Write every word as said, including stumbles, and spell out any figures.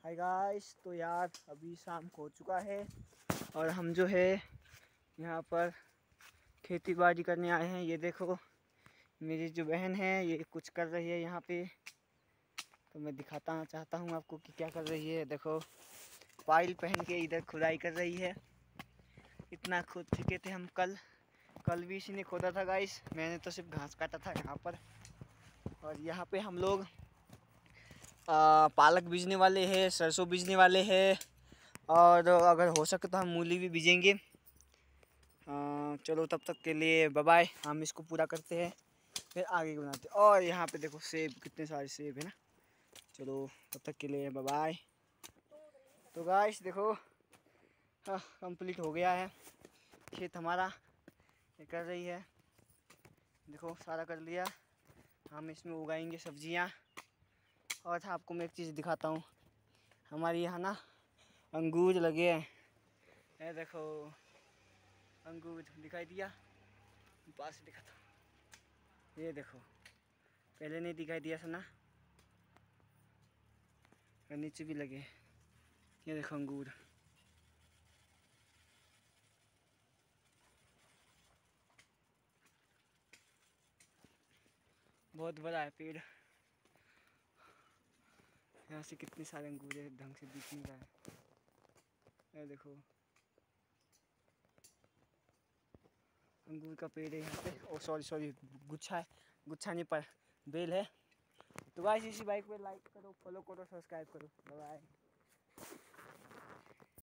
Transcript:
Hi guys, तो यार अभी शाम को हो चुका है और हम जो है यहाँ पर खेती बाड़ी करने आए हैं। ये देखो मेरी जो बहन है ये कुछ कर रही है यहाँ पे, तो मैं दिखाता चाहता हूँ आपको कि क्या कर रही है। देखो पाइल पहन के इधर खुदाई कर रही है। इतना खोद चुके थे हम कल कल भी इसी ने खोदा था गाइस, मैंने तो सिर्फ घास काटा था यहाँ पर। और यहाँ पे हम लोग आ, पालक बीजने वाले हैं, सरसों बीजने वाले हैं और अगर हो सके तो हम मूली भी बीजेंगे। आ, चलो तब तक के लिए बाय बाय। हम इसको पूरा करते हैं फिर आगे बनाते हैं। और यहाँ पे देखो सेब, कितने सारे सेब है ना। चलो तब तक के लिए बाय बाय। तो गाइस देखो हाँ कंप्लीट हो गया है खेत हमारा। ये कर रही है, देखो सारा कर लिया। हम इसमें उगाएंगे सब्जियाँ। और आपको मैं एक चीज़ दिखाता हूँ, हमारे यहाँ ना अंगूर लगे हैं। ये देखो अंगूर दिखाई दिया, पास से दिखाता हूँ। ये देखो पहले नहीं दिखाई दिया था ना, और नीचे भी लगे। ये देखो अंगूर, बहुत बड़ा है पेड़। यहाँ से कितने सारे अंगूर है, ढंग से दिख नहीं रहा है। ये देखो अंगूर का पेड़ है यहाँ पे। ओ सॉरी सॉरी गुच्छा है, गुच्छा नहीं पर बेल है। तो गाइस इसी बाइक पे लाइक करो, फॉलो करो, सब्सक्राइब करो। Bye bye.